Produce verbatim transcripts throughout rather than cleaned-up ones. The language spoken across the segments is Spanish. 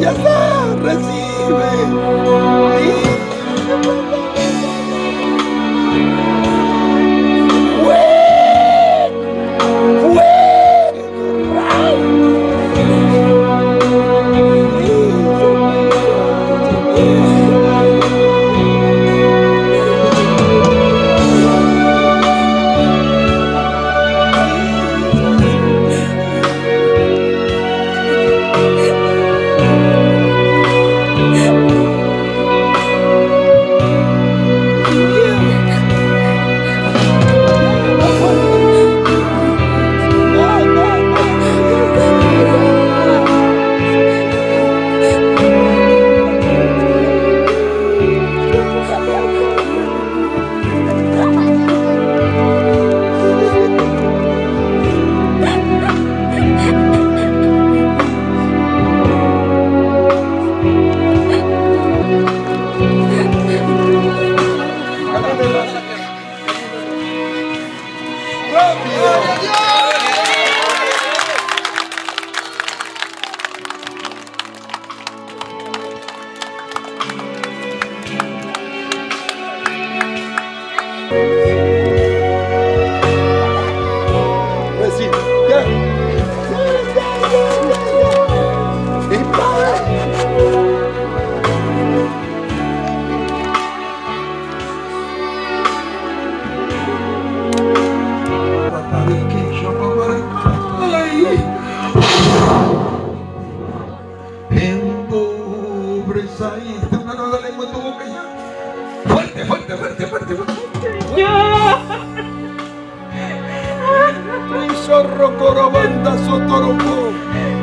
ya está, recibe. Fuerte, fuerte, fuerte, fuerte, fuerte. Zorro corobanda sotorombo.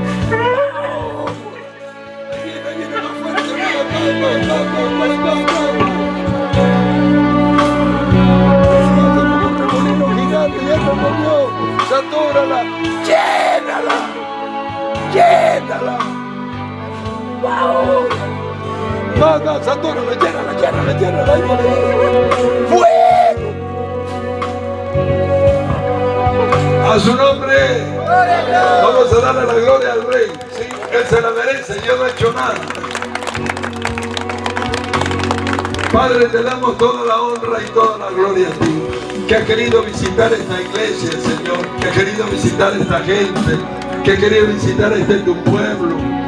Viene, viene más fuerte. Un remolino gigante, ya se movió. Satúrala, llénala, llénala. ¡Wow! No, no, satúrala, llénala, llénala, llénala. Ahí viene. ¡Fuego! A su nombre vamos a darle la gloria al Rey. Sí, Él se la merece, yo no he hecho nada. Padre, te damos toda la honra y toda la gloria a ti, que has querido visitar esta iglesia, Señor, que has querido visitar esta gente, que has querido visitar este tu pueblo.